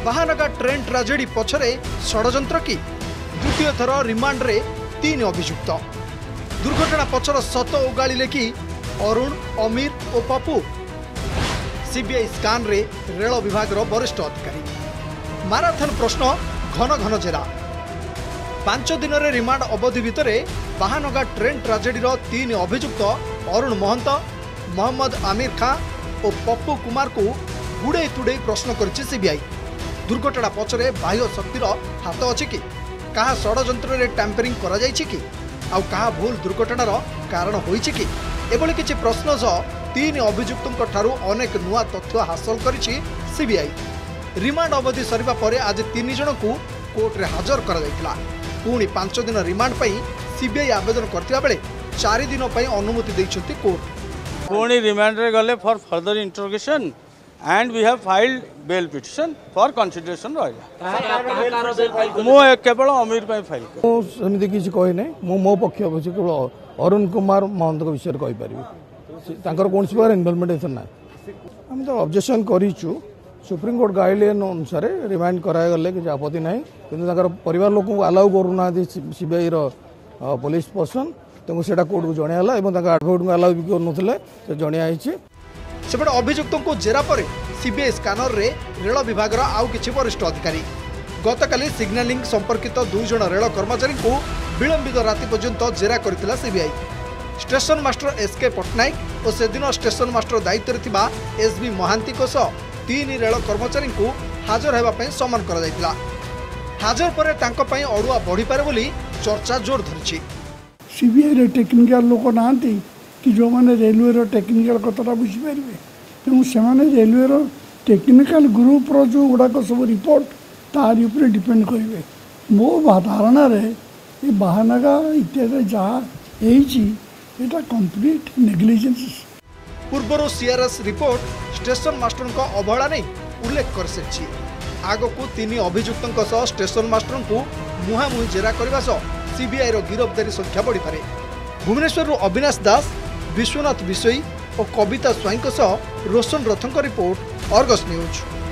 Bahanaga train tragedy पछरे षडयंत्र की द्वितीय थर रिमांड रे 3 अभियुक्त। दुर्घटना पछर सत उगाड़िले कि अरुण, अमीर और पप्पू। सीबीआई स्कान रे रेल विभाग वरिष्ठ अधिकारी। माराथन प्रश्न घन घन जेरा। 5 दिन रे रिमांड अवधि भितर बाहानगा ट्रेन ट्राजेडी 3 अभियुक्त अरुण महंत, मोहम्मद आमिर खां और पप्पू कुमार को गुड़े तुड़े प्रश्न करिछि सीबीआई। दुर्घटना पछरे बाह्य शक्तिर हाथ अछि कि कहा षडयंत्र रे टैंपरिंग करा जायछि कि आउ कहा भूल दुर्घटनार कारण होइछि कि एभली किछि प्रश्न सह 3 अभियुक्तों ठारू अनेक नुआ तथ्य हासिल करिछि सीबीआई। रिमांड अवधि सरिबा परे आज 3 जन को कोर्ट रे हाजर करा जायतिला। पुणी 5 दिन रिमांड पई सीबीआई आवेदन करथिबा बेले 4 दिन पई अनुमति दैछथि कोर्ट। पुणी रिमांड रे गले for further interrogation and we have filed bail petition for consideration रहिला। मो केवल अमीर पई फाइल सेमिति किछि कहि नै। मो पक्ष अछि केवल अरुण कुमार महंत को विषय कहि परिबे। तांकर कोनसी बार इन्वॉल्वमेंट ना हम तो ऑब्जेक्शन करिछु। सुप्रीम कोर्ट गाइडलाइन अनुसार रिमांड कराय गले कि आपत्ति नै, किंतु तांकर परिवार लोक को अलाउ करूना सीबीआई रो पुलिस पर्सन तो सेटा कोर्ट को जणियाला एवं तांकर एडवोकेट को अलाउ भी करनथले से जणिया आइछि। सेपटे अभियुक्तों को जेरा पर सीबीआई स्कानर रे रेल विभाग आउ किछि वरिष्ठ अधिकारी गतकाली सिग्नालिंग संपर्कित 2 जन रेल कर्मचारी को विलंबित राति पर्यंत जेरा करथिला CBI. Station master SK Patnaik और से दिन स्टेशन मास्टर दायित्व थिबा एसबी महांती को सह 3 रेल कर्मचारी को हाजर हेबा पई सम्मान करा जायतिला। हाजर पर तांको पई अडुआ बढ़ी पारे बोली चर्चा जोर धरिछि। सीबीआई रे टेक्निकल लोक नांती कि जो माने रेलवे रो टेक्निकल कतटा बुझी पारिबे, तेणु से रेलवे रो टेक्निकल ग्रुप रो जो गुड़ाक सब रिपोर्ट तार ऊपर डिपेंड करेंगे। मो धारणा रे ये बाहानगा इत्यादि जहाँ एटा कंप्लीट नेग्लिजेंस। पूर्वर सीआरएस रिपोर्ट स्टेशन मास्टर को अवहेला नहीं उल्लेख कर सारी। आग को 3 अभियुक्तों सह स्टेशन मास्टर को मुहांमुही जेरा करने सह सीबीआई रो गिरफ्तारी संख्या बढ़ी पारे। भुवनेश्वर अविनाश दास, विश्वनाथ बिशोई और कविता स्वाई सह रोशन रथों रिपोर्ट, अर्गस न्यूज।